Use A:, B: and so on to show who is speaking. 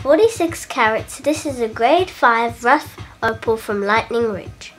A: 46 carats. This is a grade 5 rough opal from Lightning Ridge.